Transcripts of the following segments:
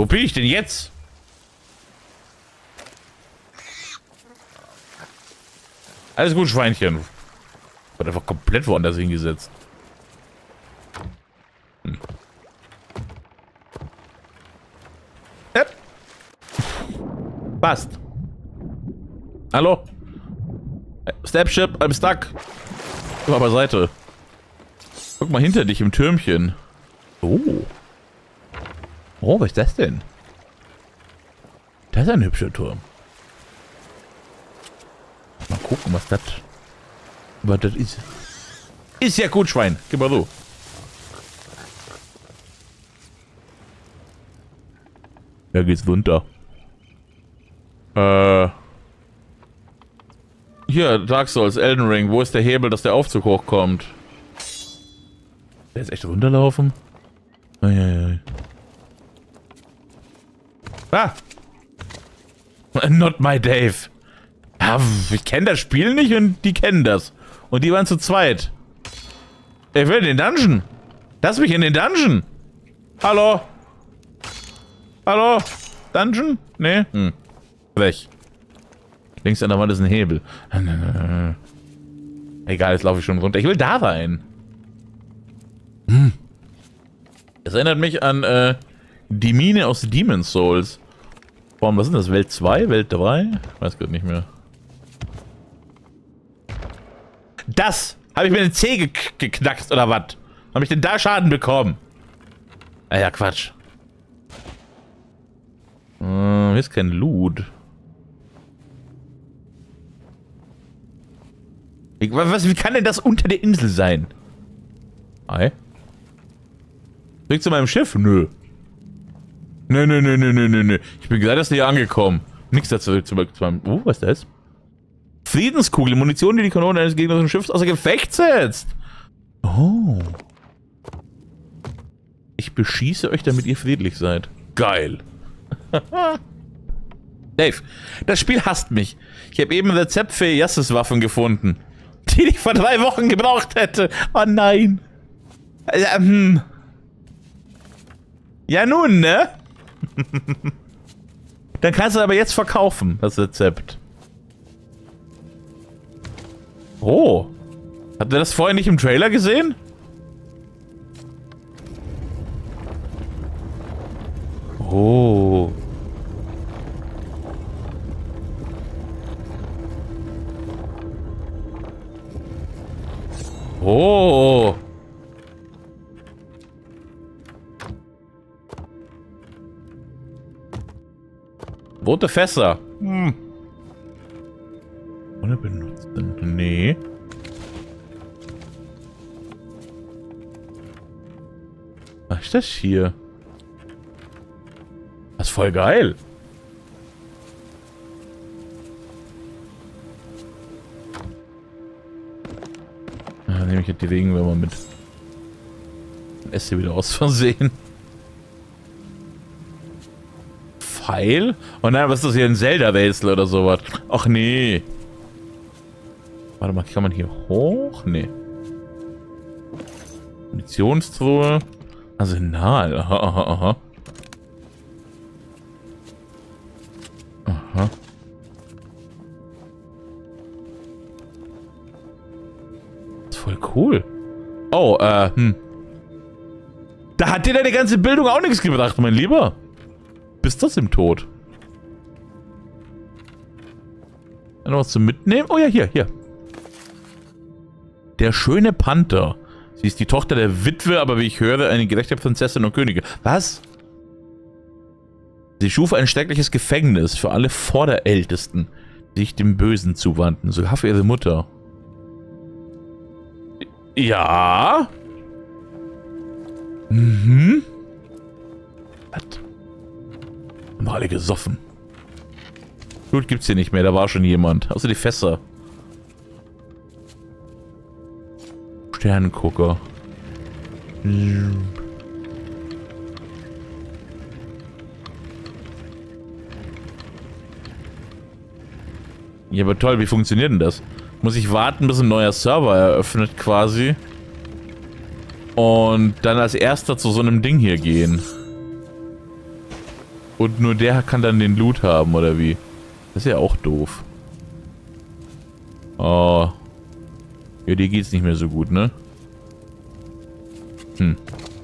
Wo bin ich denn jetzt? Alles gut, Schweinchen. Wird einfach komplett woanders hingesetzt. Hm. Yep. Passt. Hallo? Stepship, I'm stuck. Geh mal beiseite. Guck mal hinter dich im Türmchen. Oh. Oh, was ist das denn? Das ist ein hübscher Turm. Mal gucken, was das ist. Ist ja gut, Schwein. Gib mal so. Da geht's runter. Hier, Dark Souls, Elden Ring. Wo ist der Hebel, dass der Aufzug hochkommt? Der ist echt runterlaufen? Eieiei. Ah! Not my Dave. Ja, ich kenne das Spiel nicht und die kennen das. Und die waren zu zweit. Ich will in den Dungeon. Lass mich in den Dungeon. Hallo? Hallo? Dungeon? Nee? Hm. Weg. Links an der Wand ist ein Hebel. Egal, jetzt laufe ich schon runter. Ich will da rein. Hm. Das erinnert mich an die Mine aus Demon's Souls. Warum, was ist das? Welt 2? Welt 3? Ich weiß gerade nicht mehr. Das! Habe ich mir den Zeh geknackst oder was? Habe ich denn da Schaden bekommen? Ah ja, Quatsch. Hier ist kein Loot. Wie kann denn das unter der Insel sein? Ei? Zurück zu meinem Schiff? Nö. Nö. Ich bin gerade erst hier angekommen. Nix dazu zurück zu meinem... was ist das? Friedenskugel, Munition, die die Kanone eines gegnerischen Schiffs außer Gefecht setzt. Oh. Ich beschieße euch, damit ihr friedlich seid. Geil. Dave, das Spiel hasst mich. Ich habe eben ein Rezept für Yasses-Waffen gefunden, die ich vor 3 Wochen gebraucht hätte. Oh nein. Ja nun, ne? Dann kannst du aber jetzt verkaufen, das Rezept. Oh. Habt ihr das vorher nicht im Trailer gesehen? Oh. Oh. Rote Fässer. Hm. Ohne benutzen. Nee. Was ist das hier? Das ist voll geil. Ah, nehme ich jetzt die Regenwürmer mit. Und esse sie wieder aus Versehen. Pfeil? Oh nein, was ist das hier? Ein Zelda-Rätsel oder sowas? Ach nee. Warte mal, kann man hier hoch? Nee. Munitionstruhe. Arsenal. Aha, aha, aha. Aha. Das ist voll cool. Oh, Da hat dir deine ganze Bildung auch nichts gebracht, mein Lieber. Bist das im Tod? Noch was zum Mitnehmen? Oh ja, hier. Der schöne Panther. Sie ist die Tochter der Witwe, aber wie ich höre, eine gerechte Prinzessin und Königin. Was? Sie schuf ein schreckliches Gefängnis für alle Vorderältesten, die sich dem Bösen zuwandten, sogar für ihre Mutter. Ja? Mhm. Was? Haben wir alle gesoffen. Blut gibt's hier nicht mehr, da war schon jemand. Außer die Fässer. Sternengucker. Ja, aber toll, wie funktioniert denn das? Muss ich warten, bis ein neuer Server eröffnet quasi? Und dann als erster zu so einem Ding hier gehen. Und nur der kann dann den Loot haben, oder wie? Das ist ja auch doof. Oh. Ja, dir geht's nicht mehr so gut, ne? Hm.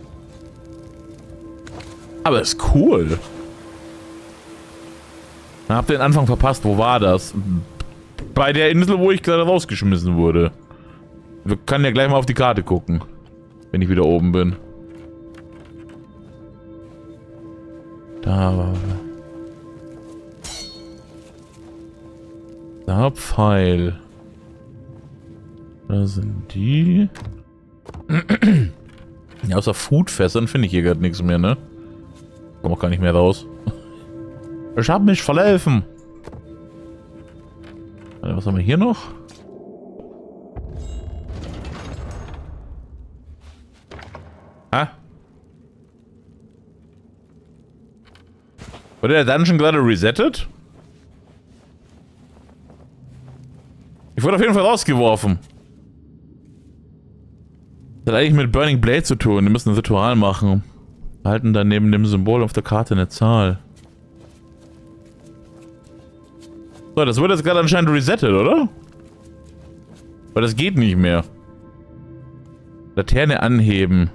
Aber ist cool. Hab den Anfang verpasst. Wo war das? Bei der Insel, wo ich gerade rausgeschmissen wurde. Wir können ja gleich mal auf die Karte gucken. Wenn ich wieder oben bin. Da war... Da Pfeil. Da sind die. Ja, außer Foodfässern finde ich hier gerade nichts mehr, ne? Komm auch gar nicht mehr raus. Ich hab mich verlaufen. Was haben wir hier noch? Ah. Wurde der Dungeon gerade resettet? Ich wurde auf jeden Fall rausgeworfen. Das hat eigentlich mit Burning Blade zu tun. Wir müssen ein Ritual machen. Wir halten dann neben dem Symbol auf der Karte eine Zahl. So, das wurde jetzt gerade anscheinend resettet, oder? Weil das geht nicht mehr. Laterne anheben.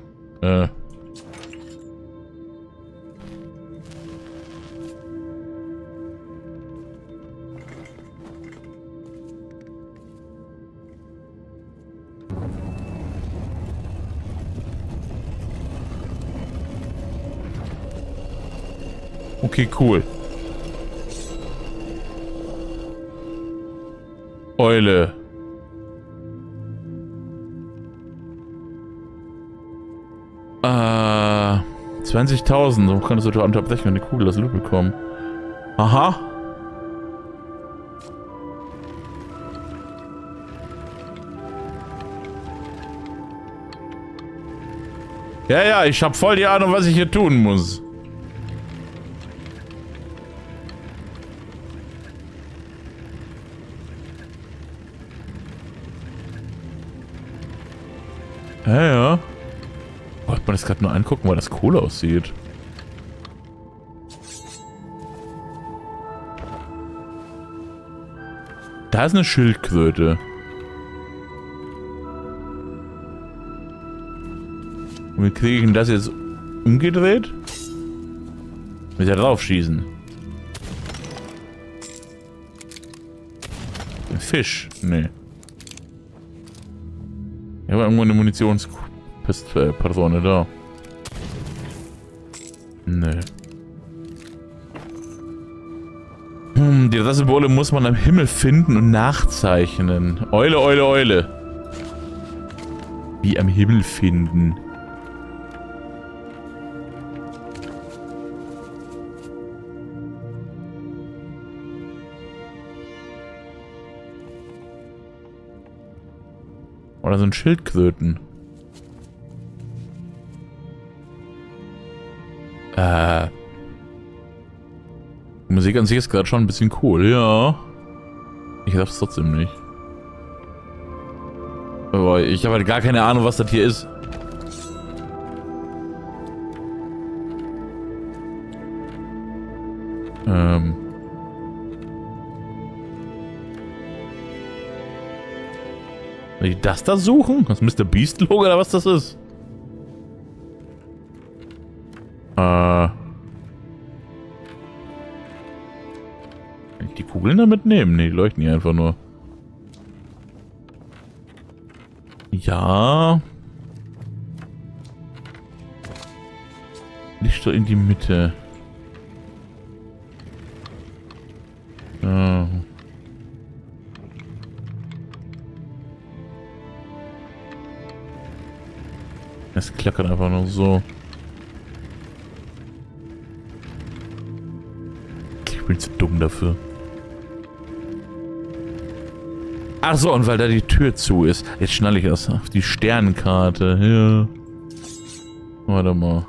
Okay, cool. Eule. Äh, 20.000. So kann das Ritual unterbrechen und eine Kugel das Loot bekommen. Aha. Ja, ja, ich hab voll die Ahnung, was ich hier tun muss. Ja, ja. Wollte man das gerade nur angucken, weil das cool aussieht. Da ist eine Schildkröte. Und wie kriege ich denn das jetzt umgedreht? Mit der draufschießen. Ein Fisch? Nee. Ich habe irgendwo eine Munitionspistole da. Nee. Die Symbole muss man am Himmel finden und nachzeichnen. Eule, Eule, Eule. Wie am Himmel finden. Oder sind Schildkröten. Die Musik an sich ist gerade schon ein bisschen cool, ja. Ich darf es trotzdem nicht. Aber ich habe halt gar keine Ahnung, was das hier ist. Soll ich das da suchen? Das Mr. Beast-Logo oder was das ist? Kann ich die Kugeln da mitnehmen? Ne, die leuchten hier einfach nur. Ja. Licht in die Mitte. Ja. Es klackert einfach nur so. Ich bin zu dumm dafür. Ach so, und weil da die Tür zu ist. Jetzt schnalle ich das auf die Sternkarte. Ja. Warte mal.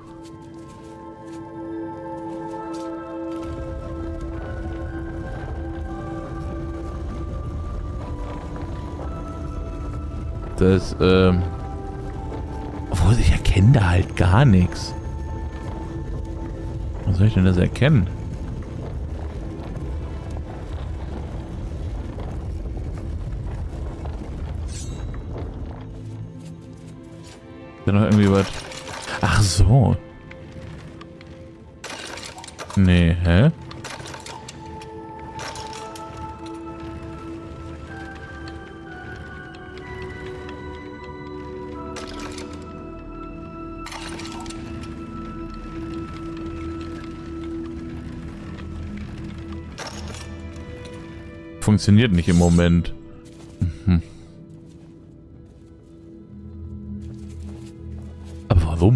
Das, obwohl ich erkenne da halt gar nichts. Was soll ich denn das erkennen? da noch irgendwie was? Ach so. Nee, hä? Funktioniert nicht im Moment. Mhm. Aber warum?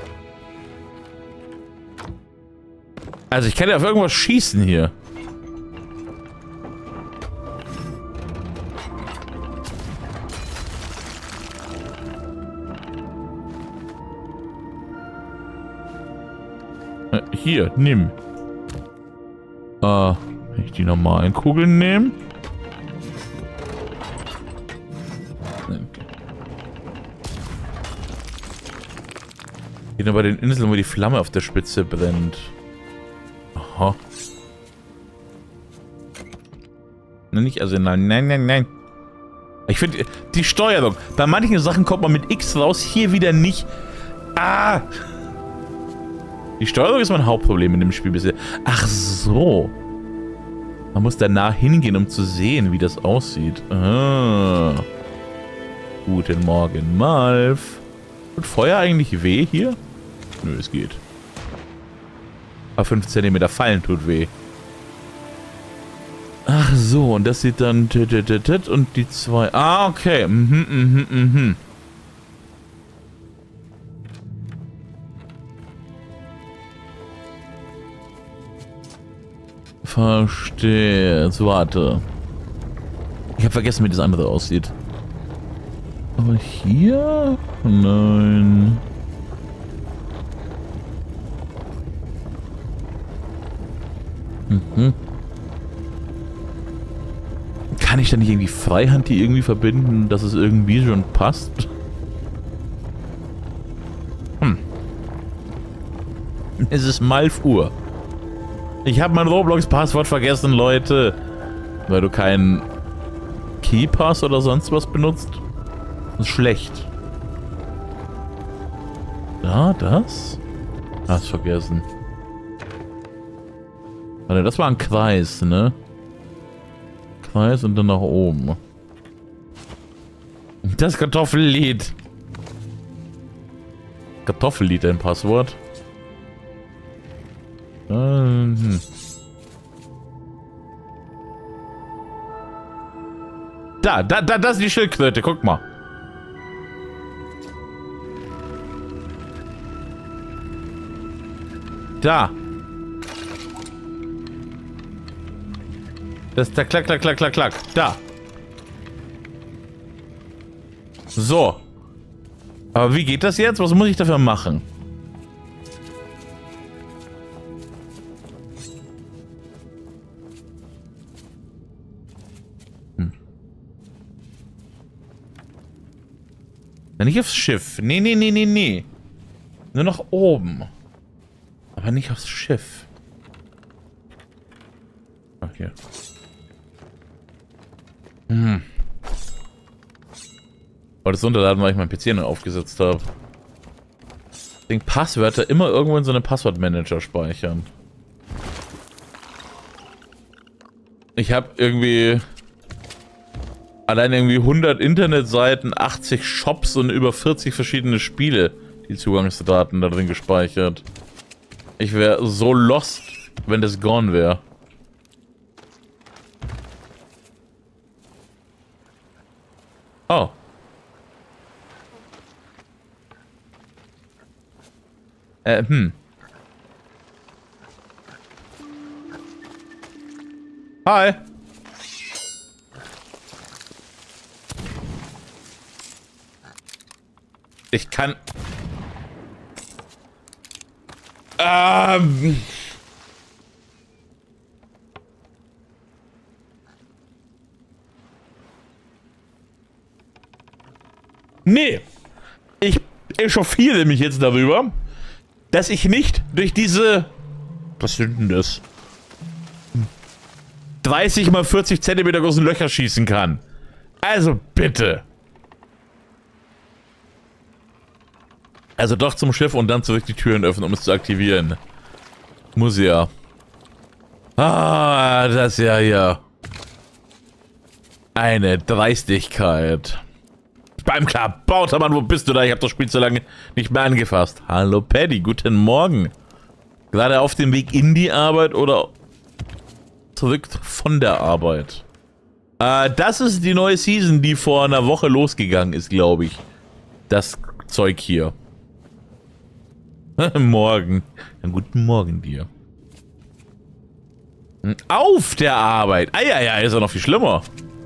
Also ich kann ja auf irgendwas schießen hier. Hier, nimm. Kann ich die normalen Kugeln nehmen? Hier nur bei den Inseln, wo die Flamme auf der Spitze brennt. Aha. Nicht Arsenal. Nein, nein, nein. Ich finde, die Steuerung. Bei manchen Sachen kommt man mit X raus, hier wieder nicht. Ah! Die Steuerung ist mein Hauptproblem in dem Spiel bisher. Ach so. Man muss danach hingehen, um zu sehen, wie das aussieht. Ah. Guten Morgen, Malf. Tut Feuer eigentlich weh hier? Nö, es geht. Aber 5 cm Fallen tut weh. Ach so, und das sieht dann und die 2. Ah, okay. Verstehe. Jetzt warte. Ich habe vergessen, wie das andere aussieht. Aber hier? Nein. Kann ich da nicht irgendwie Freihand die irgendwie verbinden, dass es irgendwie schon passt? Es ist Malf Uhr. Ich habe mein Roblox-Passwort vergessen, Leute. Weil du keinen Keypass oder sonst was benutzt. Das ist schlecht. Da, das? Hast vergessen. Warte, das war ein Kreis, ne? Kreis und dann nach oben. Das Kartoffellied. Kartoffellied, ein Passwort. Das ist die Schildkröte, guck mal. Da. Das ist der klack, klack, klack, klack, klack. Da. So. Aber wie geht das jetzt? Was muss ich dafür machen? Nicht aufs Schiff. Nee, nee, nee, nee, nee. Nur nach oben. Aber nicht aufs Schiff. Ach, hier. Wollte es runterladen, weil ich meinen PC noch aufgesetzt habe. Deswegen Passwörter immer irgendwo in so einem Passwortmanager speichern. Ich habe irgendwie... Allein irgendwie 100 Internetseiten, 80 Shops und über 40 verschiedene Spiele, die Zugangsdaten da drin gespeichert. Ich wäre so lost, wenn das gone wäre. Oh. Hi. Ich kann... Nee. Ich echauffiere mich jetzt darüber, dass ich nicht durch diese... Was sind denn das? 30 mal 40 Zentimeter großen Löcher schießen kann. Also bitte. Also doch zum Schiff und dann zurück die Türen öffnen, um es zu aktivieren. Muss ja. Ah, das ist ja hier. Eine Dreistigkeit. Beim Klabautermann, wo bist du da? Ich habe das Spiel zu lange nicht mehr angefasst. Hallo Paddy, guten Morgen. Gerade auf dem Weg in die Arbeit oder zurück von der Arbeit? Das ist die neue Season, die vor einer Woche losgegangen ist, glaube ich. Das Zeug hier. Morgen. Ja, guten Morgen dir. Auf der Arbeit. Eieiei, ist ja noch viel schlimmer.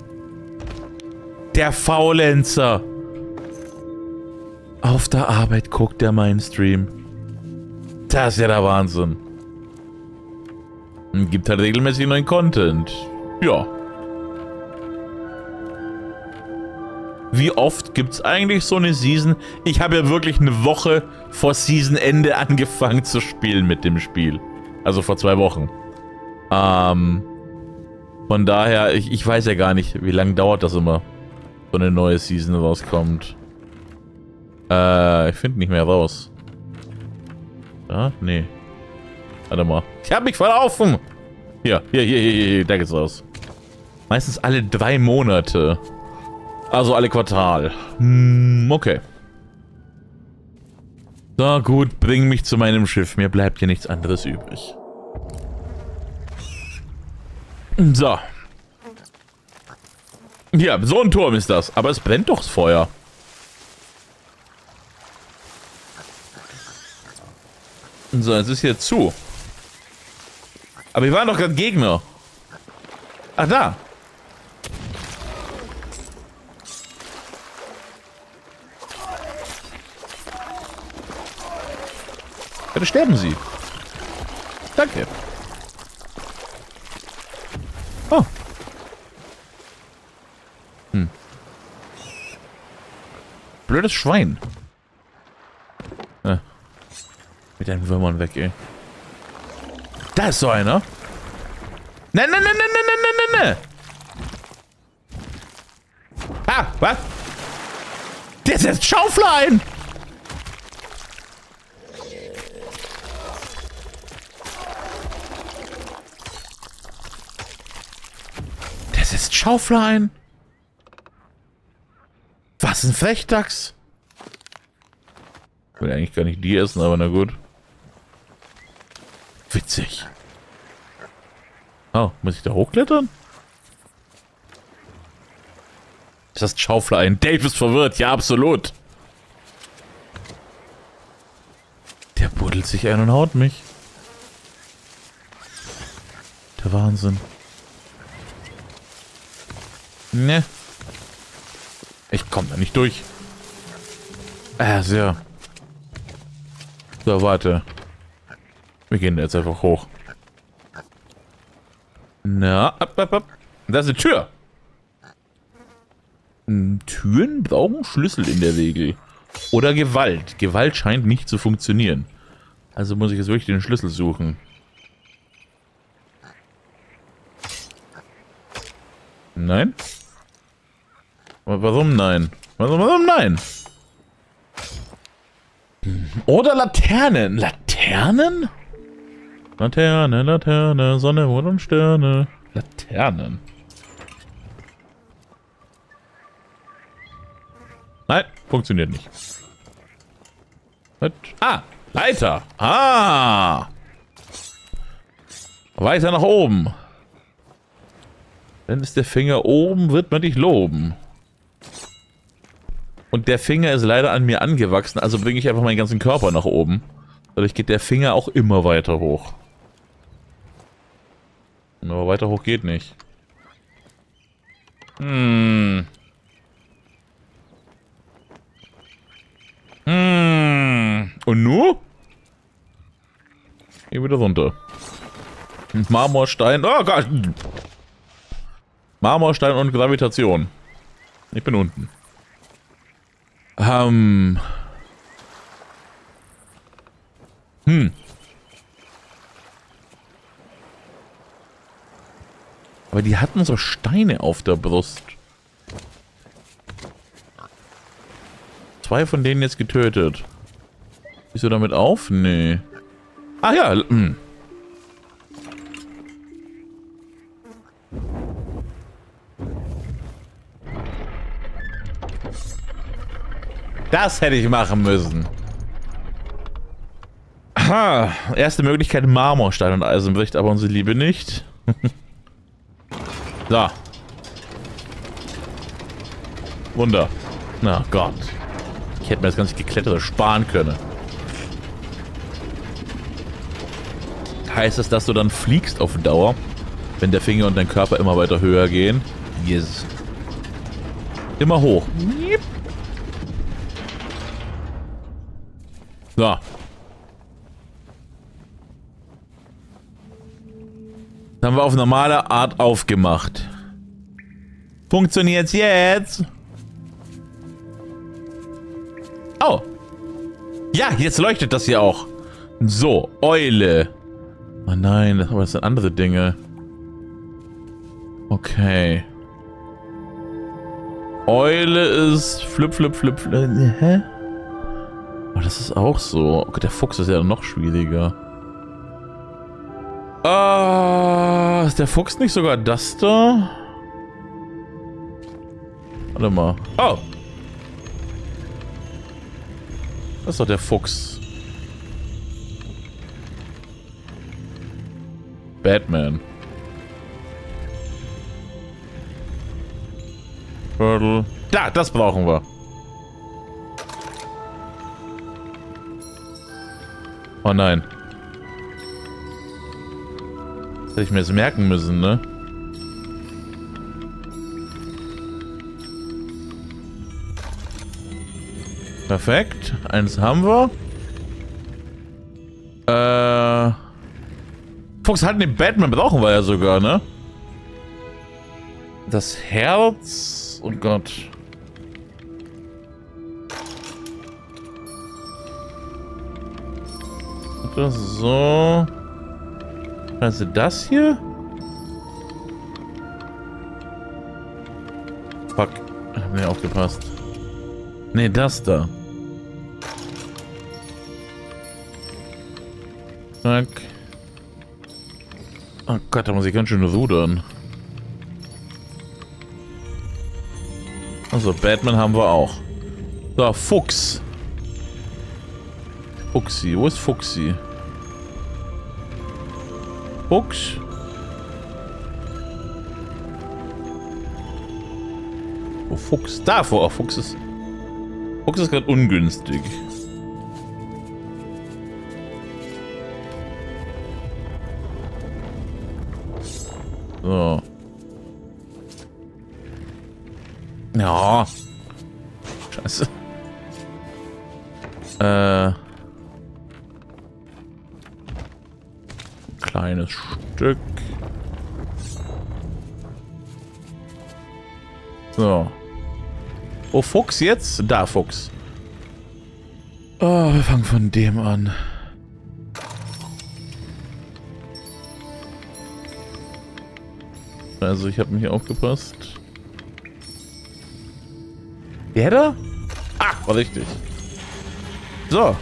Der Faulenzer. Auf der Arbeit guckt der meinen Stream. Das ist ja der Wahnsinn. Und gibt halt regelmäßig neuen Content. Ja. Wie oft gibt's eigentlich so eine Season? Ich habe ja wirklich eine Woche vor Seasonende angefangen zu spielen mit dem Spiel. Also vor 2 Wochen. Von daher, ich weiß ja gar nicht, wie lange dauert das immer, so eine neue Season rauskommt. Ich finde nicht mehr raus. Ja, nee. Warte mal. Ich habe mich verlaufen! Hier, da geht's raus. Meistens alle 3 Monate. Also alle Quartal. Okay. So, gut, bring mich zu meinem Schiff. Mir bleibt hier nichts anderes übrig. So. Ja, so ein Turm ist das. Aber es brennt doch das Feuer. So, es ist hier zu. Aber wir waren doch gerade Gegner. Ach, da. Bitte sterben Sie. Danke. Oh. Blödes Schwein. Mit den Würmern weg, ey. Da ist so einer. Ne. Ah, was? Der setzt Schaufel ein. Der setzt Schaufel ein. Was ein Frechdachs. Ich will eigentlich gar nicht die essen, aber na gut. Witzig. Oh, muss ich da hochklettern? Ist das Schaufel ein? Dave ist verwirrt, ja absolut. Der buddelt sich ein und haut mich. Der Wahnsinn. Ne. Ich komme da nicht durch. So. So, warte. Wir gehen jetzt einfach hoch. Na, ab. Da ist eine Tür. Türen brauchen Schlüssel in der Regel. Oder Gewalt. Gewalt scheint nicht zu funktionieren. Also muss ich jetzt wirklich den Schlüssel suchen. Nein? Aber warum nein? Warum nein? Oder Laternen. Laternen? Laterne, Sonne, Mond und Sterne. Laternen. Nein, funktioniert nicht. Ah, Leiter. Ah. Weiter nach oben. Wenn ist der Finger oben, wird man dich loben. Und der Finger ist leider an mir angewachsen, also bringe ich einfach meinen ganzen Körper nach oben. Dadurch geht der Finger auch immer weiter hoch. Aber weiter hoch geht nicht. Und nu? Hier wieder runter. Marmorstein. Oh Gott! Marmorstein und Gravitation. Ich bin unten. Aber die hatten so Steine auf der Brust. 2 von denen jetzt getötet. Bist du damit auf? Nee. Ach ja, Das hätte ich machen müssen. Aha. Erste Möglichkeit Marmor, Stein und Eisen bricht aber unsere Liebe nicht. So. Wunder. Na Gott. Ich hätte mir das ganze Geklettere sparen können. Heißt das, dass du dann fliegst auf Dauer, wenn der Finger und dein Körper immer weiter höher gehen? Yes. Immer hoch. So. Das haben wir auf normale Art aufgemacht. Funktioniert's jetzt? Oh. Ja, jetzt leuchtet das hier auch. So, Eule. Oh nein, das sind andere Dinge. Okay. Eule ist flip. Hä? Oh, das ist auch so. Oh Gott, der Fuchs ist ja noch schwieriger. Ist der Fuchs nicht sogar das da? Warte mal. Oh! Das ist doch der Fuchs. Batman. Turtle. Da, das brauchen wir. Oh nein. Das hätte ich mir jetzt merken müssen, ne? Perfekt. Eins haben wir. Fuchs halt den Batman brauchen wir ja sogar, ne? Das Herz. Oh Gott. Das so. Also das hier? Fuck. Hab mir aufgepasst. Ne, das da. Zack. Oh Gott, da muss ich ganz schön rudern. Also, Batman haben wir auch. So, Fuchs. Fuchsi, wo ist Fuchsi? Fuchs? Wo Fuchs? Da, wo auch Fuchs ist. Fuchs ist gerade ungünstig. So. Ja. Scheiße. Kleines Stück. So. Oh, Fuchs jetzt? Da, Fuchs. Oh, wir fangen von dem an. Also, ich habe mich aufgepasst. Der da? Ah, war richtig. So.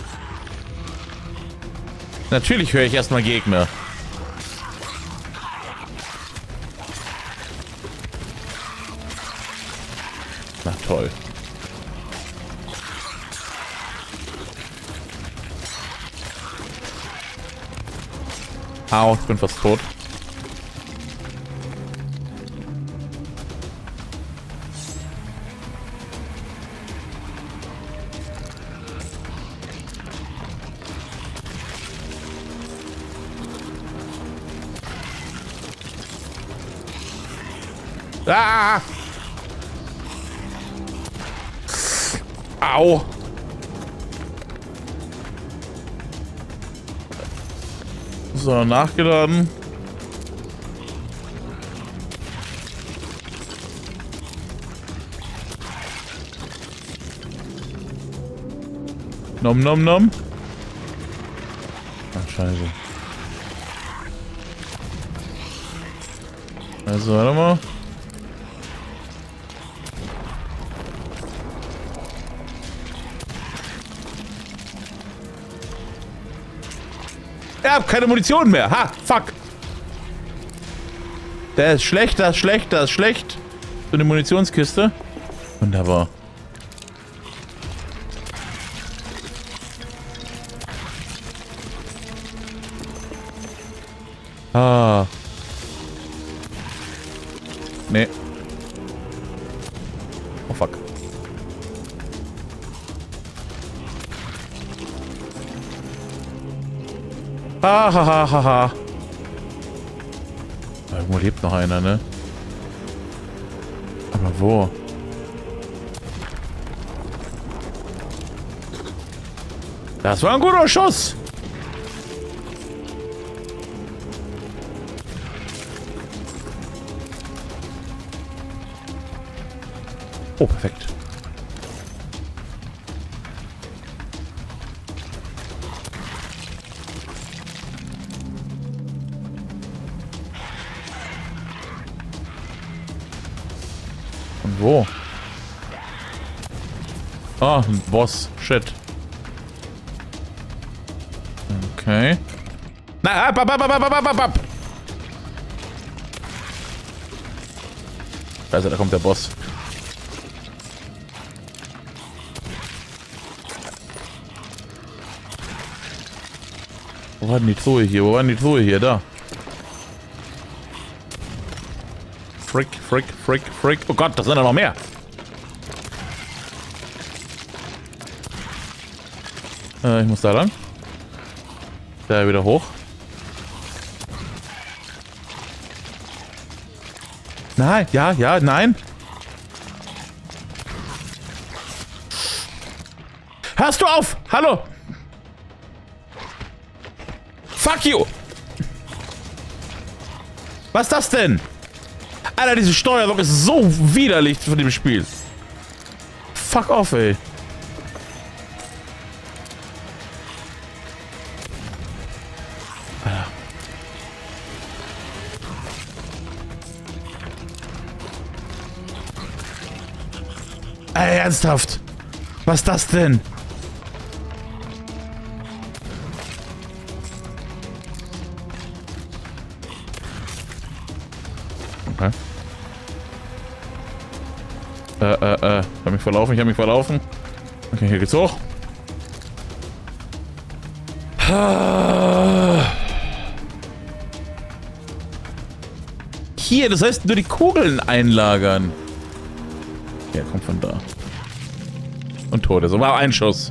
Natürlich höre ich erstmal Gegner. Na toll. Au, ich bin fast tot. Ah! Au! So, nachgeladen. Nom nom nom. Ach, scheiße. Also, warte mal. hab keine Munition mehr. Ha, fuck. Der ist schlecht, das ist schlecht, das ist schlecht. So eine Munitionskiste. Wunderbar. Ah. Nee. Oh fuck. Ha ha ha ha ha. Irgendwo lebt noch einer, ne? Aber wo? Das war ein guter Schuss. Oh, perfekt. Und wo? Ah, ein Boss. Shit. Okay. Na, ab. Also, da kommt der Boss. Wo war denn die Truhe hier? Wo war denn die Truhe hier? Da. Frick. Oh Gott, das sind ja noch mehr. Ich muss da lang. Da wieder hoch. Nein, ja, nein. Hörst du auf? Hallo. Fuck you! Was ist das denn? Alter, diese Steuerung ist so widerlich von dem Spiel. Fuck off, ey. Ey, ernsthaft? Was ist das denn? Okay. Ich hab mich verlaufen. Okay, hier geht's hoch. Hier, das heißt nur die Kugeln einlagern. Ja, kommt von da. Und tot ist. Aber ein Schuss.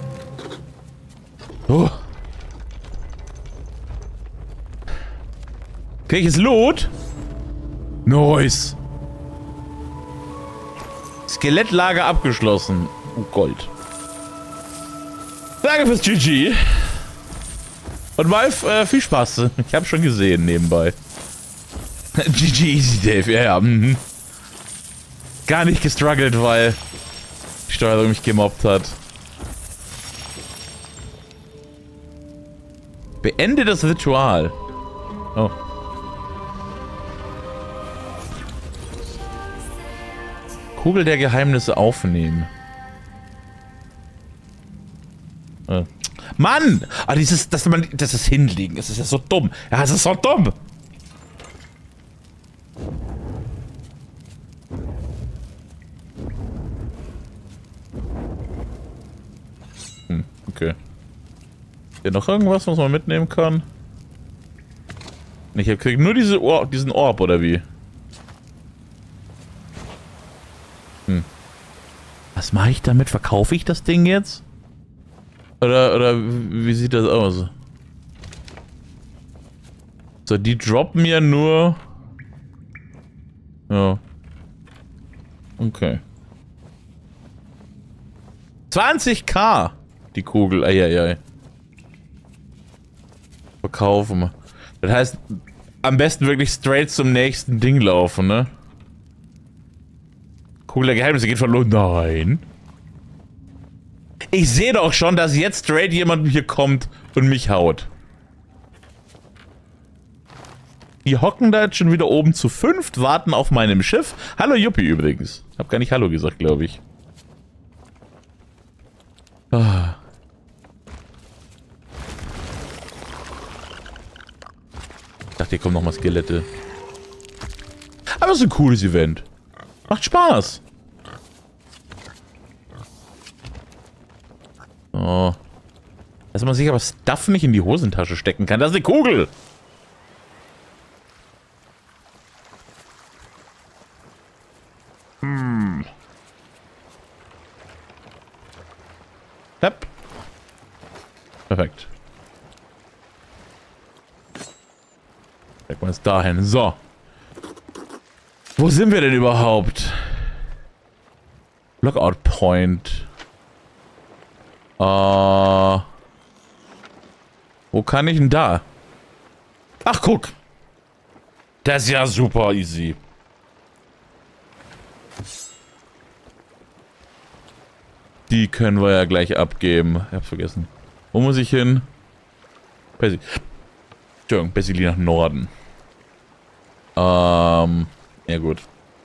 Oh. Krieg ich jetzt Loot? Nice. Skelettlager abgeschlossen. Oh, Gold. Danke fürs GG. Und Valve, viel Spaß. Ich habe schon gesehen nebenbei. GG Easy Dave, ja. Gar nicht gestruggelt, weil die Steuerung mich gemobbt hat. Beende das Ritual. Oh. Kugel der Geheimnisse aufnehmen. Mann! Ah, das ist hinlegen. Das ist ja so dumm. Ja, es ist so dumm. Okay. Hier noch irgendwas, was man mitnehmen kann? Ich krieg nur diesen Orb, oder wie? Was mache ich damit? Verkaufe ich das Ding jetzt? Oder wie sieht das aus? So, die droppen ja nur... Ja. Okay. 20.000! Die Kugel, eieiei. Verkaufen. Das heißt, am besten wirklich straight zum nächsten Ding laufen, ne? Kugel der Geheimnisse geht verloren. Nein. Ich sehe doch schon, dass jetzt straight jemand hier kommt und mich haut. Die hocken da jetzt schon wieder oben zu 5, warten auf meinem Schiff. Hallo Juppie übrigens. Hab gar nicht Hallo gesagt, glaube ich. Ah. Ich dachte, hier kommen nochmal Skelette. Aber es ist ein cooles Event. Macht Spaß. Oh. Dass man sich aber Stuff nicht in die Hosentasche stecken kann. Das ist eine Kugel. Hopp. Perfekt. Stecken wir es dahin. So. Wo sind wir denn überhaupt? Lockout Point. Wo kann ich denn da? Ach, guck. Das ist ja super easy. Die können wir ja gleich abgeben. Ich hab's vergessen. Wo muss ich hin? Entschuldigung, basically nach Norden. Ja gut.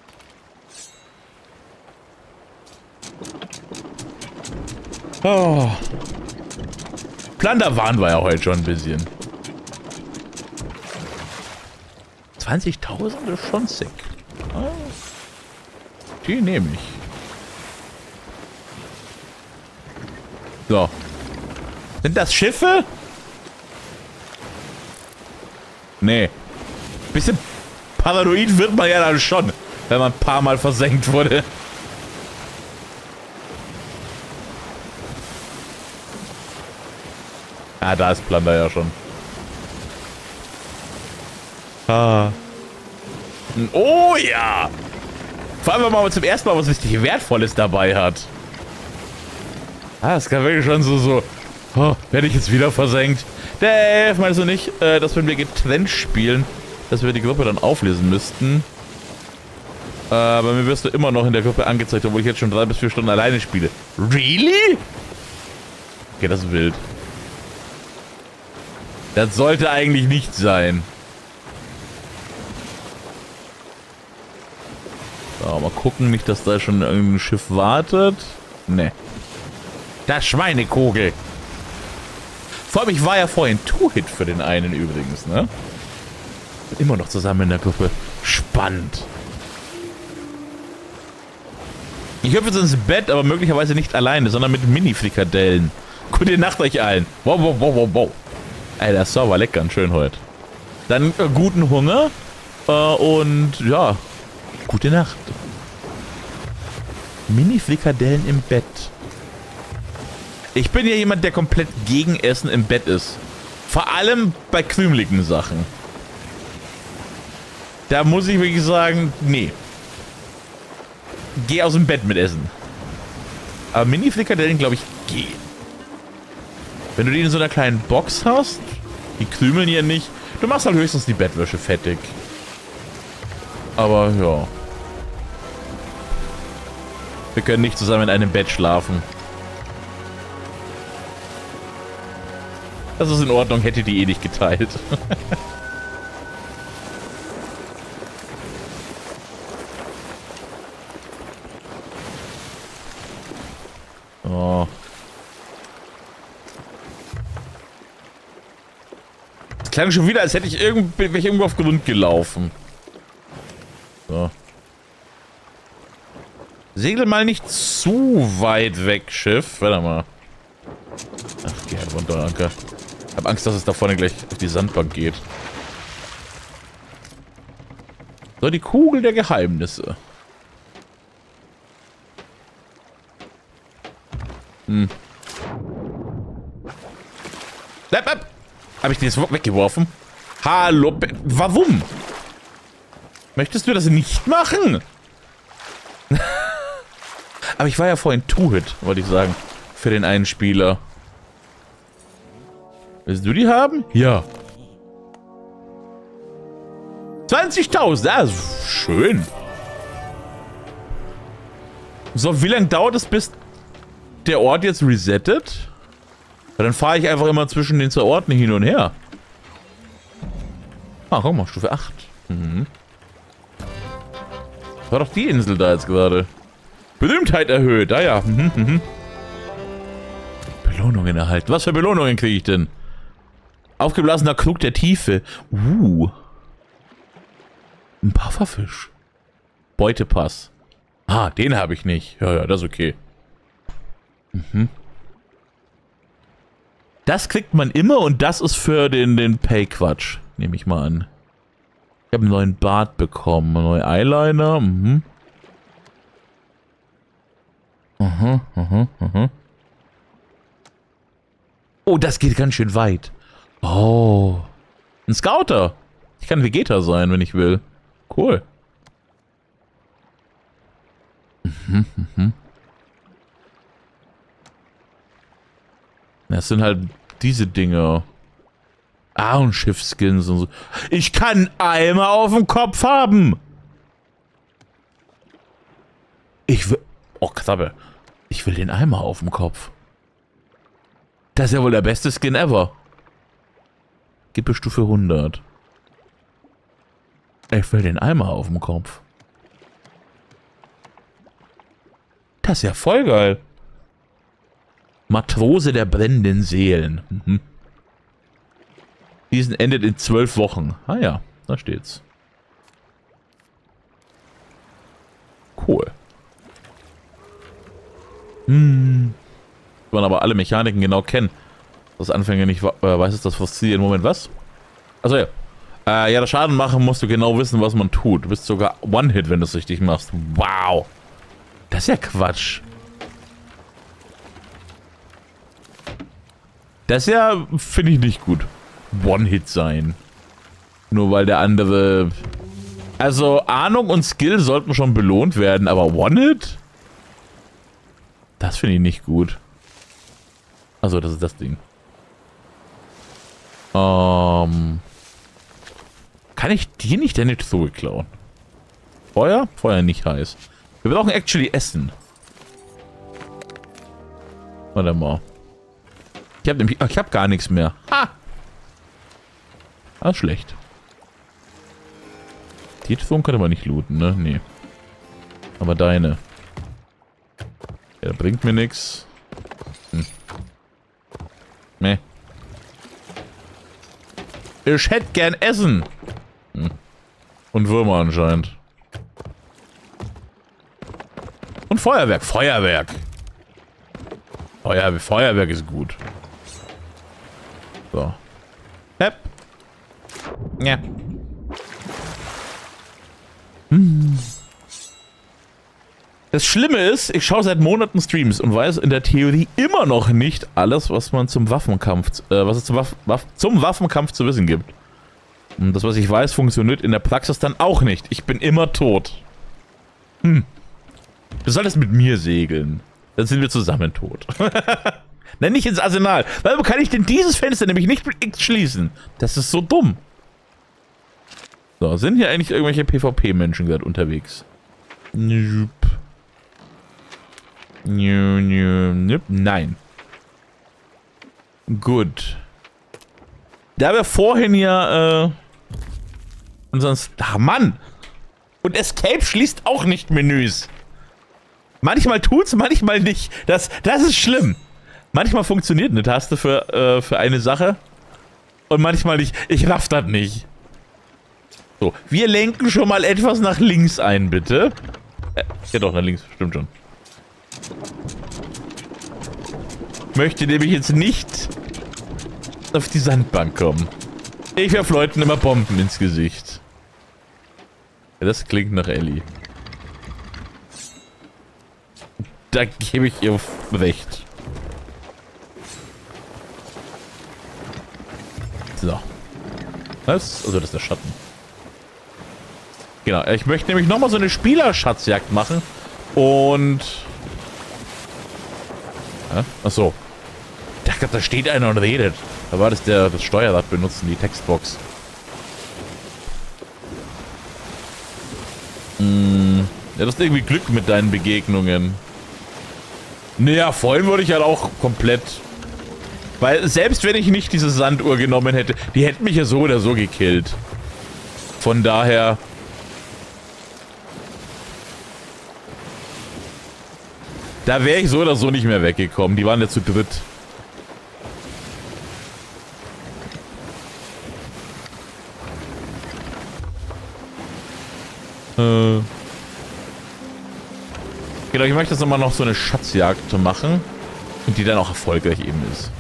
Oh. Plunder waren wir ja heute schon ein bisschen. 20.000 ist schon sick. Oh. Die nehme ich. So. Sind das Schiffe? Nee. Bisschen paranoid wird man ja dann schon, wenn man ein paar Mal versenkt wurde. Ah, da ist Plunder ja schon. Ah. Oh ja! Vor allem, wenn man zum ersten Mal was richtig Wertvolles dabei hat. Ah, das kann wirklich schon so, oh, werde ich jetzt wieder versenkt. Dave, meinst du nicht, dass wenn wir getrennt spielen, dass wir die Gruppe dann auflösen müssten? Bei mir wirst du immer noch in der Gruppe angezeigt, obwohl ich jetzt schon 3 bis 4 Stunden alleine spiele. Really? Okay, das ist wild. Das sollte eigentlich nicht sein. So, mal gucken, nicht, dass da schon irgendein Schiff wartet. Ne. Das Schweinekugel. Vor allem, ich war ja vorhin Two-Hit für den einen übrigens, ne? Immer noch zusammen in der Gruppe. Spannend. Ich hüpfe jetzt ins Bett, aber möglicherweise nicht alleine, sondern mit Mini-Frikadellen. Gute Nacht euch allen. Wow, wow, wow, wow, wow. Ey, der Server leckt ganz schön heute. Dann guten Hunger und ja, gute Nacht. Mini-Frikadellen im Bett. Ich bin ja jemand, der komplett gegen Essen im Bett ist. Vor allem bei krümeligen Sachen. Da muss ich wirklich sagen, nee. Geh aus dem Bett mit Essen. Aber Mini-Frikadellen, glaube ich, gehen. Wenn du die in so einer kleinen Box hast, die krümeln ja nicht. Du machst halt höchstens die Bettwäsche fettig. Aber ja. Wir können nicht zusammen in einem Bett schlafen. Das ist in Ordnung, hätte die eh nicht geteilt. Oh. Das klang schon wieder, als hätte ich irgendwo auf Grund gelaufen. So. Segel mal nicht zu weit weg, Schiff. Warte mal. Ach, geh halt runter, Anker. Ich hab Angst, dass es da vorne gleich auf die Sandbank geht. So, die Kugel der Geheimnisse. Hab ich den jetzt weggeworfen? Hallo? Warum? Möchtest du das nicht machen? Aber ich war ja vorhin Two-Hit, wollte ich sagen. Für den einen Spieler. Willst du die haben? Ja. 20.000, ja, schön. So, wie lange dauert es, bis der Ort jetzt resettet? Ja, dann fahre ich einfach immer zwischen den 2 Orten hin und her. Ah, guck mal, Stufe 8. Mhm. War doch die Insel da jetzt gerade. Berühmtheit erhöht, ah ja. Belohnungen erhalten. Was für Belohnungen kriege ich denn? Aufgeblasener Krug der Tiefe. Ein Pufferfisch. Beutepass. Ah, den habe ich nicht. Ja, ja, das ist okay. Das kriegt man immer und das ist für den Pay-Quatsch. Nehme ich mal an. Ich habe einen neuen Bart bekommen. Einen neuen Eyeliner. Oh, das geht ganz schön weit. Oh. Ein Scouter. Ich kann Vegeta sein, wenn ich will. Cool. Das sind halt diese Dinger. Ah, und Schiffskins und so. Ich kann Eimer auf dem Kopf haben. Ich will... Oh, Krabbe. Ich will den Eimer auf dem Kopf. Das ist ja wohl der beste Skin ever. Gib Stufe 100. Ich will den Eimer auf dem Kopf. Das ist ja voll geil. Matrose der brennenden Seelen. Diesen endet in 12 Wochen. Ah ja, da steht's. Cool. Man aber alle Mechaniken genau kennen. Das Anfänger nicht weiß, ist das faszinierend. Moment, was? Achso, ja. Ja, das Schaden machen musst du genau wissen, was man tut. Du bist sogar One-Hit, wenn du es richtig machst. Wow. Das ist ja Quatsch. Das ist ja, finde ich nicht gut. One-Hit sein. Nur weil der andere... Also, Ahnung und Skill sollten schon belohnt werden, aber One-Hit? Das finde ich nicht gut. Also, das ist das Ding. Kann ich dir nicht deine Truhe klauen? Feuer? Feuer nicht heiß. Wir brauchen actually Essen. Warte mal. Ich hab gar nichts mehr. Ha! Ah, schlecht. Die Truhe könnte man nicht looten, ne? Nee. Aber deine. Ja, bringt mir nichts. Nee. Ich hätte gern Essen. Und Würmer anscheinend. Und Feuerwerk. Feuerwerk. Feuerwerk ist gut. So. Hepp. Ja. Das Schlimme ist, ich schaue seit Monaten Streams und weiß in der Theorie immer noch nicht alles, was man zum Waffenkampf, was es zum Waffenkampf zu wissen gibt. Und das, was ich weiß, funktioniert in der Praxis dann auch nicht. Ich bin immer tot. Du solltest mit mir segeln. Dann sind wir zusammen tot. Nenn nicht ins Arsenal. Warum kann ich denn dieses Fenster nämlich nicht mit X schließen? Das ist so dumm. So, sind hier eigentlich irgendwelche PvP-Menschen gerade unterwegs? Nope. Nein. Gut. Da wir vorhin ja, Mann! Und Escape schließt auch nicht Menüs. Manchmal tut's, manchmal nicht. Das ist schlimm. Manchmal funktioniert eine Taste für eine Sache. Und manchmal nicht. Ich raff das nicht. So, wir lenken schon mal etwas nach links ein, bitte. Ja doch, nach links, stimmt schon. Ich möchte nämlich jetzt nicht auf die Sandbank kommen. Ich werf Leuten immer Bomben ins Gesicht. Ja, das klingt nach Ellie. Da gebe ich ihr recht. So. Was? Also das ist der Schatten. Genau, ich möchte nämlich nochmal so eine Spielerschatzjagd machen. Und... Ja? Achso. Ich dachte, da steht einer und redet. Da war das das Steuerrad benutzen, die Textbox. Ja, das ist irgendwie Glück mit deinen Begegnungen. Naja, vorhin wurde ich halt auch komplett... Weil selbst wenn ich nicht diese Sanduhr genommen hätte, die hätten mich ja so oder so gekillt. Von daher... Da wäre ich so oder so nicht mehr weggekommen. Die waren ja zu dritt. Genau, ich möchte jetzt nochmal noch so eine Schatzjagd machen. Und die dann auch erfolgreich eben ist.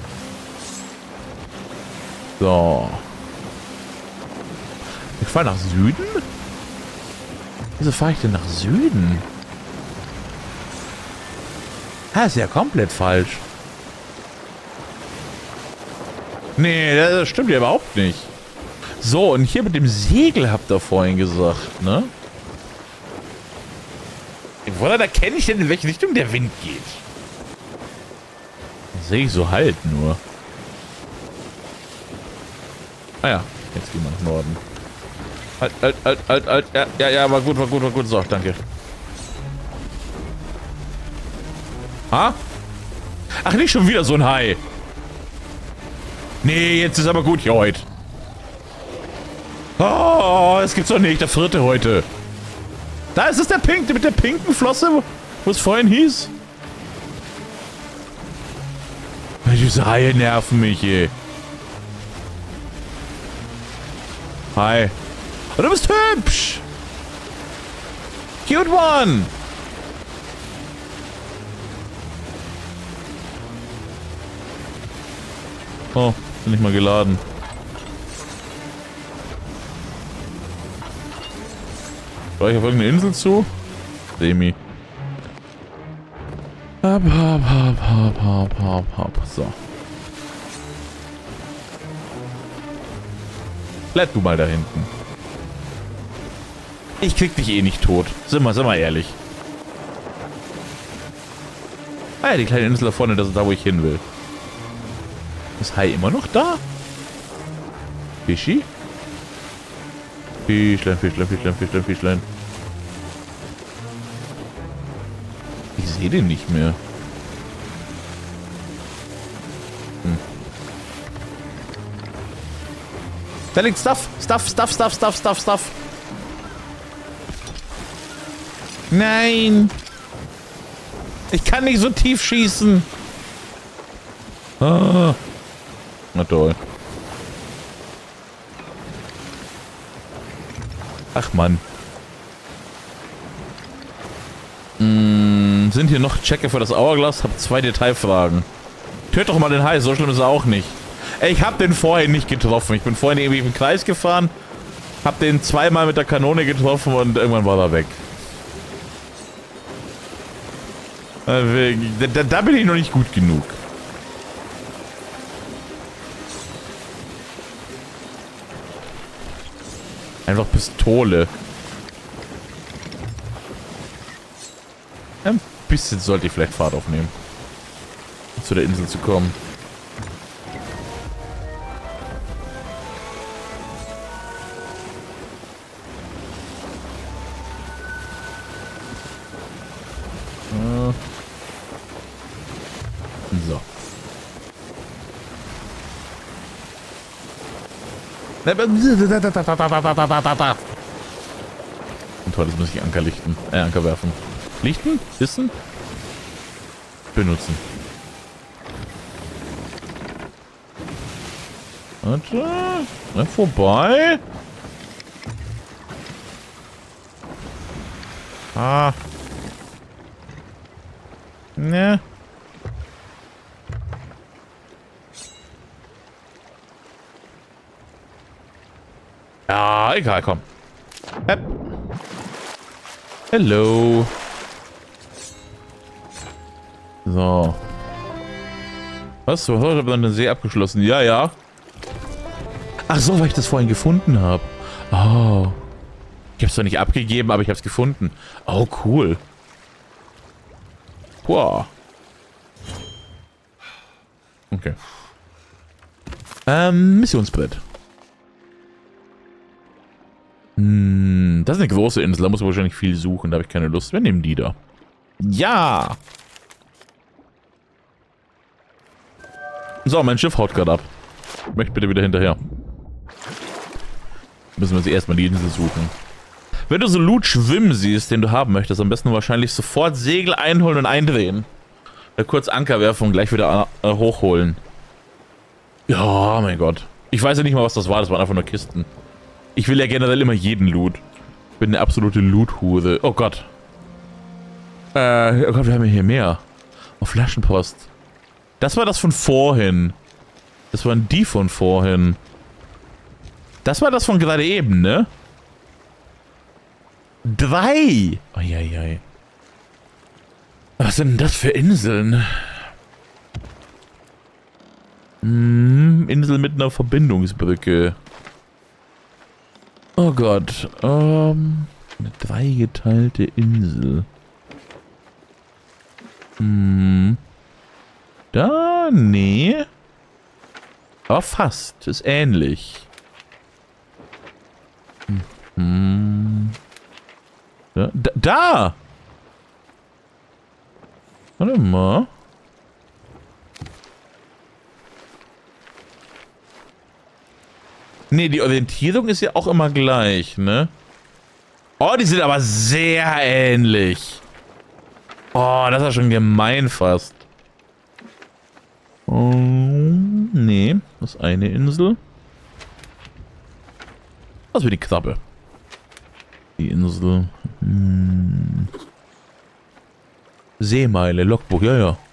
So. Ich fahre nach Süden? Wieso fahre ich denn nach Süden? Ah, ist ja komplett falsch. Nee, das stimmt ja überhaupt nicht. So, und hier mit dem Segel habt ihr vorhin gesagt, ne? Woran erkenne ich denn, in welche Richtung der Wind geht? Das sehe ich so halt nur. Ah ja, jetzt gehen wir nach Norden. Halt. Ja, war gut. So, danke. Ha? Ach, nicht schon wieder so ein Hai. Nee, jetzt ist aber gut hier heute. Oh, das gibt's doch nicht. Der 4. heute. Da ist es der Pink, mit der pinken Flosse, wo es vorhin hieß. Diese Haie nerven mich, ey. Hi. Oh, du bist hübsch. Cute one. Oh, bin nicht mal geladen. War ich auf irgendeine Insel zu? Semi. Hab. So. Bleib du mal da hinten. Ich krieg dich eh nicht tot. Sind wir ehrlich. Ah ja, die kleine Insel da vorne, das ist da, wo ich hin will. Ist Hai immer noch da? Fischi? Fischlein. Ich sehe den nicht mehr. Da liegt Stuff. Nein. Ich kann nicht so tief schießen. Ah. Na toll. Ach Mann. Sind hier noch Checker für das Hourglass? Hab 2 Detailfragen. Töt doch mal den Hai, so schlimm ist er auch nicht. Ey, ich hab den vorhin nicht getroffen. Ich bin vorhin irgendwie im Kreis gefahren. Hab den 2-mal mit der Kanone getroffen und irgendwann war er weg. Da bin ich noch nicht gut genug. Einfach Pistole. Ein bisschen sollte ich vielleicht Fahrt aufnehmen. Um zu der Insel zu kommen. So. Und toll, das muss ich Anker lichten. Anker werfen. Lichten? Wissen? Benutzen. Warte. Na, vorbei. Ah. Ne. Ja, egal, komm. Hello. So. Was? Ich habe dann den See abgeschlossen. Ja. Ach so, weil ich das vorhin gefunden habe. Oh. Ich habe es zwar nicht abgegeben, aber ich habe es gefunden. Oh, cool. Wow. Okay. Missionsbrett. Das ist eine große Insel, da muss man wahrscheinlich viel suchen, da habe ich keine Lust. Wir nehmen die da. Ja! So, mein Schiff haut gerade ab. Ich möchte bitte wieder hinterher. Müssen wir uns erstmal die Insel suchen. Wenn du so Loot schwimmen siehst, den du haben möchtest, am besten wahrscheinlich sofort Segel einholen und eindrehen. Kurz Anker werfen und gleich wieder hochholen. Ja, mein Gott. Ich weiß ja nicht mal, was das war, das waren einfach nur Kisten. Ich will ja generell immer jeden Loot. bin eine absolute Loot-Hure. Oh Gott. Oh Gott, wir haben hier mehr. Oh, Flaschenpost. Das war das von vorhin. Das waren die von vorhin. Das war das von gerade eben, ne? 3! Eieiei. Was sind denn das für Inseln? Insel mit einer Verbindungsbrücke. Oh Gott. Eine dreigeteilte Insel. Da, nee. Aber fast. Ist ähnlich. Da! Warte mal. Nee, die Orientierung ist ja auch immer gleich, ne? Oh, die sind aber sehr ähnlich. Oh, das ist ja schon gemein fast. Oh, nee, das ist eine Insel. Das wird die Krabbe. Die Insel. Seemeile, Logbuch, ja, ja.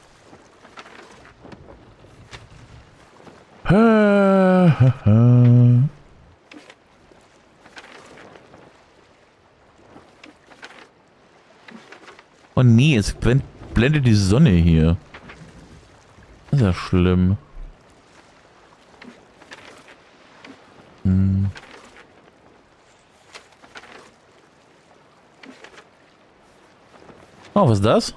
Oh nee, es blendet die Sonne hier. Das ist ja schlimm. Oh, was ist das?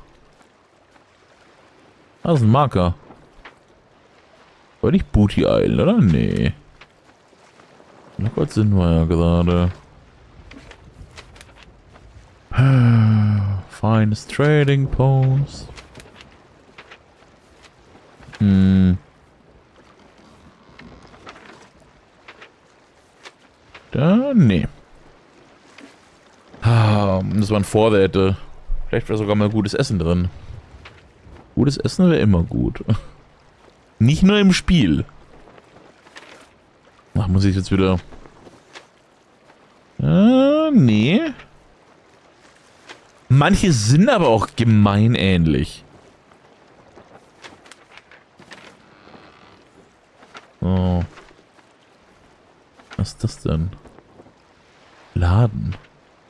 Das ist ein Marker. War nicht Booty Island, oder? Nee. Na Gott, sind wir ja gerade. Finest Trading Post. Da, nee. Das waren Vorräte. Vielleicht wäre sogar mal gutes Essen drin. Gutes Essen wäre immer gut. Nicht nur im Spiel. Ach, muss ich jetzt wieder... nee. Manche sind aber auch gemein ähnlich. Oh. Was ist das denn? Laden.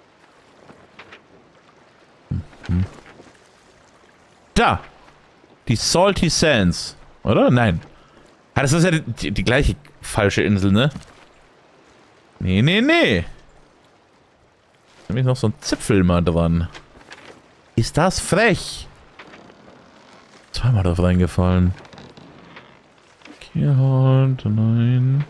Da! Die Salty Sands. Oder? Nein. Ah, das ist ja die gleiche falsche Insel, ne? Nee, nee, nee. Da ist noch so ein Zipfel mal dran. Ist das frech? Zweimal drauf reingefallen. Okay, halt, nein.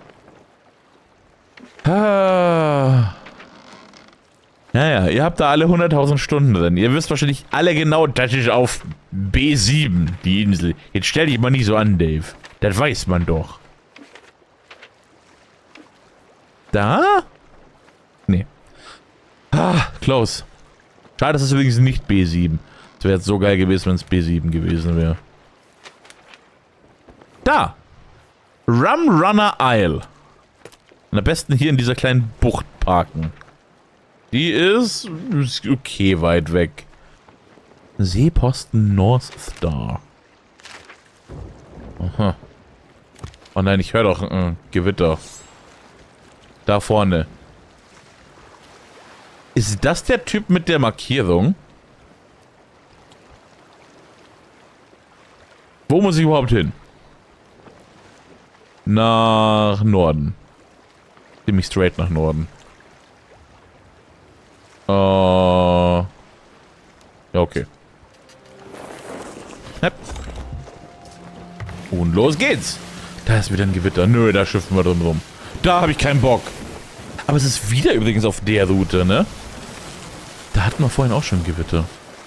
Ah. Naja, ihr habt da alle 100.000 Stunden drin. Ihr wisst wahrscheinlich alle genau, das ist auf B7, die Insel. Jetzt stell dich mal nicht so an, Dave. Das weiß man doch. Da? Nee. Ah, close. Schade, das ist übrigens nicht B7. Das wäre jetzt so geil gewesen, wenn es B7 gewesen wäre. Da! Rum Runner Isle. Und am besten hier in dieser kleinen Bucht parken. Die ist okay weit weg. Seeposten North Star. Aha. Oh nein, ich höre doch Gewitter. Da vorne. Ist das der Typ mit der Markierung? Wo muss ich überhaupt hin? Nach Norden. Ziemlich straight nach Norden. Ja, okay. Yep. Und los geht's. Da ist wieder ein Gewitter. Nö, da schiffen wir drin rum. Da habe ich keinen Bock. Aber es ist wieder übrigens auf der Route, ne? Da hatten wir vorhin auch schon Gewitter.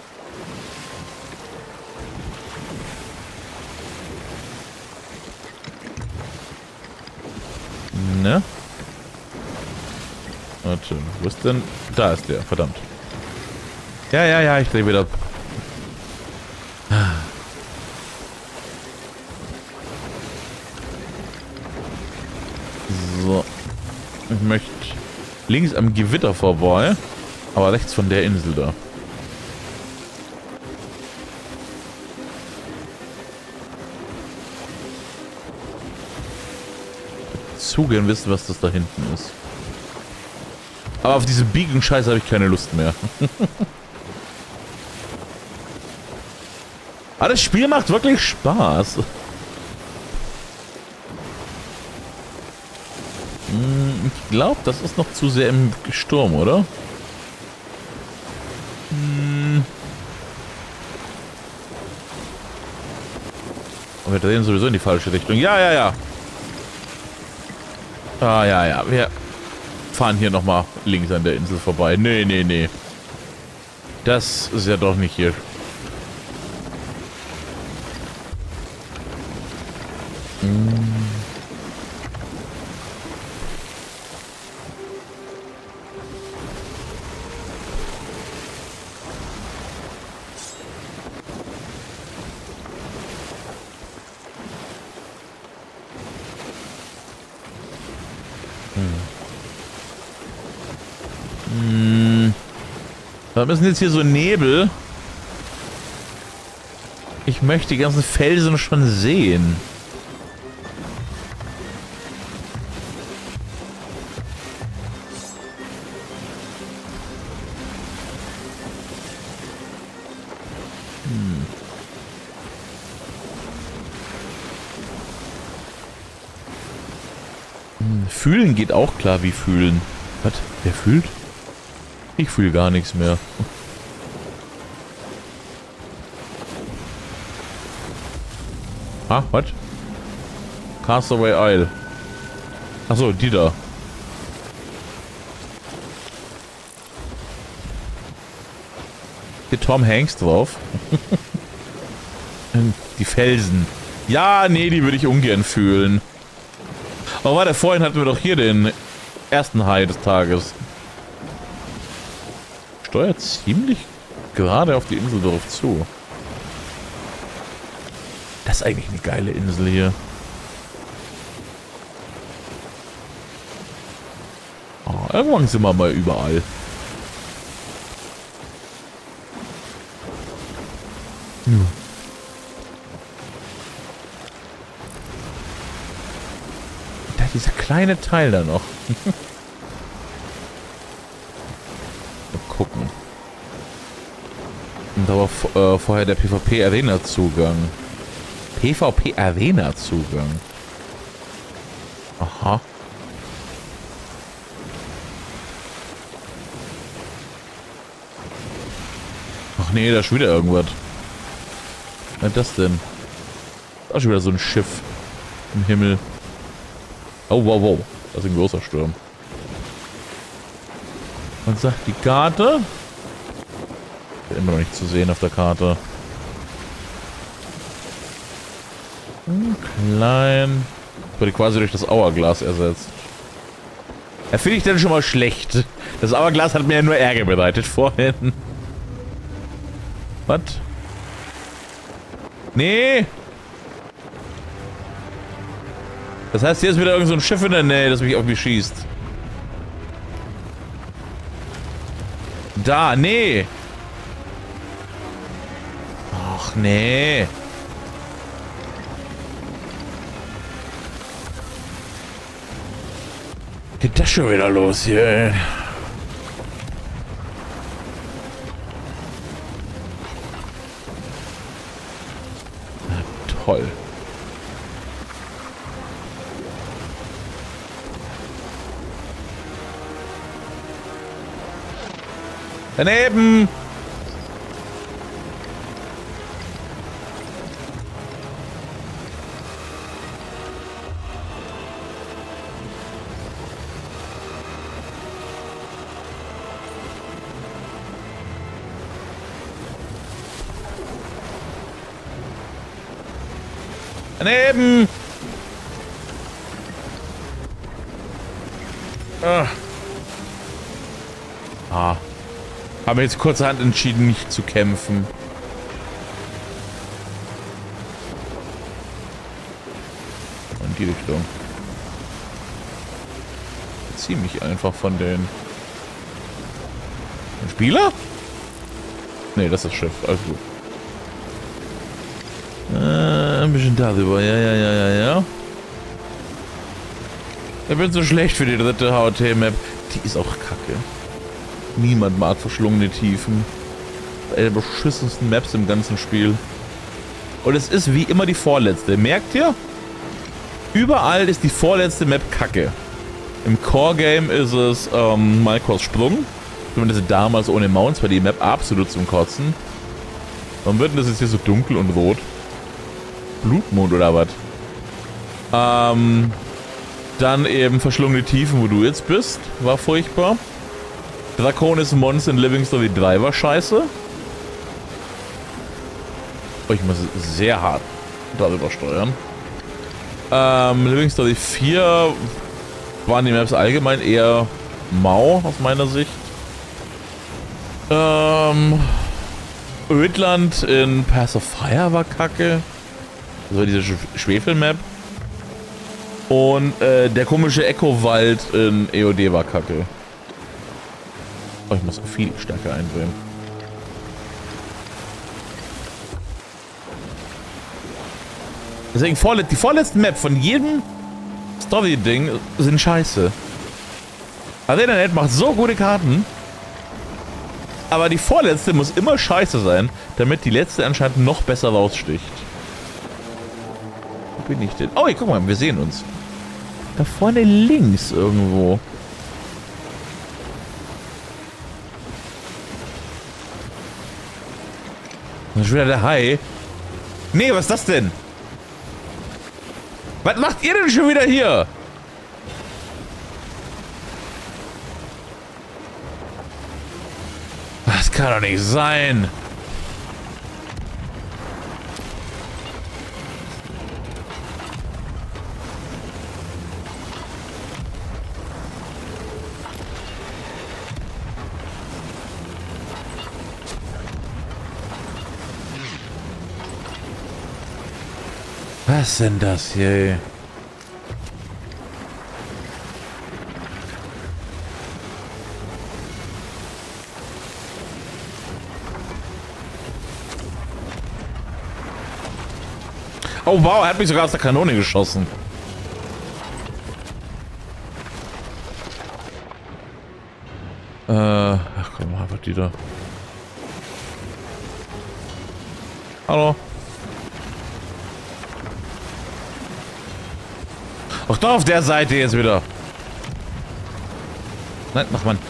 Ne? Warte, wo ist denn? Da ist der, verdammt. Ja, ja, ja, ich drehe wieder. So. Ich möchte links am Gewitter vorbei. Aber rechts von der Insel da. Zu gern wissen, was das da hinten ist. Aber auf diese Biegen-Scheiße habe ich keine Lust mehr. Aber das Spiel macht wirklich Spaß. Ich glaube, das ist noch zu sehr im Sturm, oder? Und wir drehen sowieso in die falsche Richtung. Ja, ja, ja. Ah, ja, ja. Wir fahren hier nochmal links an der Insel vorbei. Nee, nee, nee. Das ist ja doch nicht hier. Wir müssen jetzt hier so Nebel. Ich möchte die ganzen Felsen schon sehen. Fühlen geht auch klar wie fühlen. Was? Wer fühlt? Ich fühle gar nichts mehr. Ah, was? Castaway Isle. Achso, die da. Hier Tom Hanks drauf. Die Felsen. Ja, nee, die würde ich ungern fühlen. Aber warte, vorhin hatten wir doch hier den ersten Hai des Tages. Steuert ziemlich gerade auf die Insel drauf zu. Das ist eigentlich eine geile Insel hier. Oh, irgendwann sind wir mal überall. Da dieser kleine Teil da noch. Gucken. Und da war vorher der PvP-Arena-Zugang. PvP-Arena-Zugang. Aha. Ach nee, da ist schon wieder irgendwas. Was ist das denn? Da ist schon wieder so ein Schiff im Himmel. Oh, wow, wow. Das ist ein großer Sturm. Was sagt die Karte? Ist immer noch nicht zu sehen auf der Karte. Klein. Wurde quasi durch das Hourglass ersetzt. Da finde ich dann schon mal schlecht. Das Hourglass hat mir ja nur Ärger bereitet vorhin. Was? Nee. Das heißt, hier ist wieder irgend so ein Schiff in der Nähe, das mich auf mich schießt. Da, nee. Ach, nee. Geht das schon wieder los hier, ey? Na, toll. Daneben! Daneben! Ah. Haben jetzt kurzerhand entschieden, nicht zu kämpfen. In die Richtung. Ich zieh mich einfach von denen. Ein Spieler? Nee, das ist das Schiff. Alles gut. Ein bisschen darüber. Ja. Ich bin so schlecht für die dritte HOT-Map. Die ist auch kacke. Niemand mag verschlungene Tiefen. Eine der beschissensten Maps im ganzen Spiel. Und es ist wie immer die vorletzte. Merkt ihr? Überall ist die vorletzte Map kacke. Im Core-Game ist es Malkors Sprung. Zumindest damals ohne Mounts war die Map absolut zum Kotzen. Warum wird denn das jetzt hier so dunkel und rot? Blutmond oder was? Dann eben verschlungene Tiefen, wo du jetzt bist. War furchtbar. Draconis Mons in Living Story 3 war scheiße. Oh, ich muss sehr hart darüber steuern. Living Story 4 waren die Maps allgemein eher mau aus meiner Sicht. Ödland in Path of Fire war kacke. Das war diese Schwefel-Map. Und der komische Echo-Wald in EOD war kacke. Oh, ich muss viel stärker eindrehen. Deswegen die vorletzte Map von jedem Story-Ding sind scheiße. ArenaNet macht so gute Karten. Aber die vorletzte muss immer scheiße sein, damit die letzte anscheinend noch besser raussticht. Wo bin ich denn? Oh, hier, guck mal, wir sehen uns. Da vorne links irgendwo. Da ist wieder der Hai. Nee, was ist das denn? Was macht ihr denn schon wieder hier? Das kann doch nicht sein. Was denn das hier? Oh wow, er hat mich sogar aus der Kanone geschossen. Ach komm, einfach die da. Hallo. Auch da auf der Seite jetzt wieder. Nein, mach mal.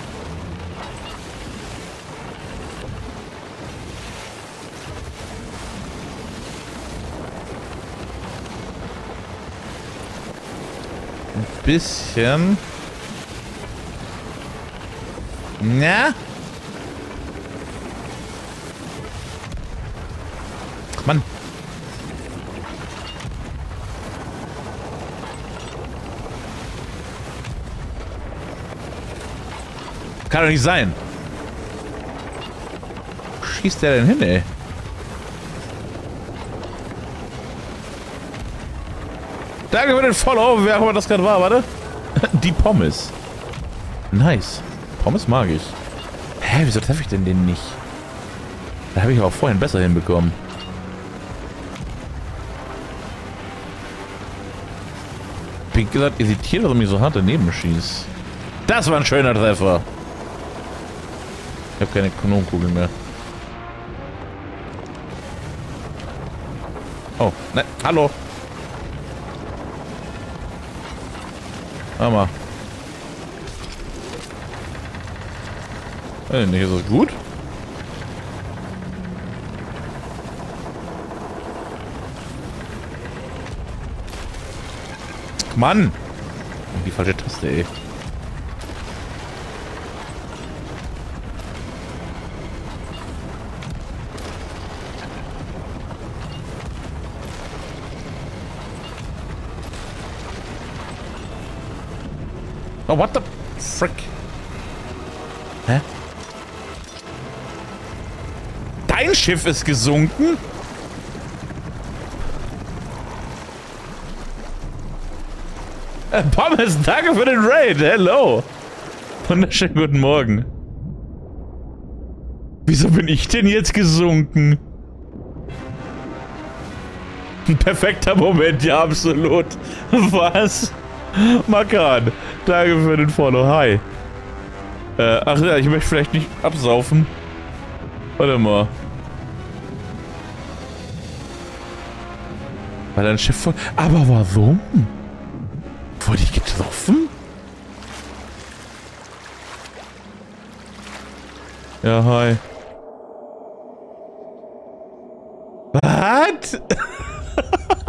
Ein bisschen. Na? Mann. Kann doch nicht sein. Wo schießt der denn hin, ey? Danke für den Follow, wer auch immer das gerade war, warte. Die Pommes. Nice. Pommes mag ich. Hä, wieso treffe ich denn den nicht? Da habe ich aber vorhin besser hinbekommen. Bin gesagt irritiert, dass er mich so hart daneben schießt. Das war ein schöner Treffer. Ich habe keine Kanonenkugel mehr. Oh, ne, hallo. Hammer. Nicht, ist das gut? Mann! Die falsche Taste, ey. Oh, what the frick? Hä? Dein Schiff ist gesunken? Pommes, danke für den Raid. Hello. Wunderschönen guten Morgen. Wieso bin ich denn jetzt gesunken? Ein perfekter Moment, ja, absolut. Was? Makan, danke für den Follow. Hi. Ach ja, ich möchte vielleicht nicht absaufen. Warte mal. War dein Schiff voll? Aber warum? Wurde ich getroffen? Ja, hi. Was?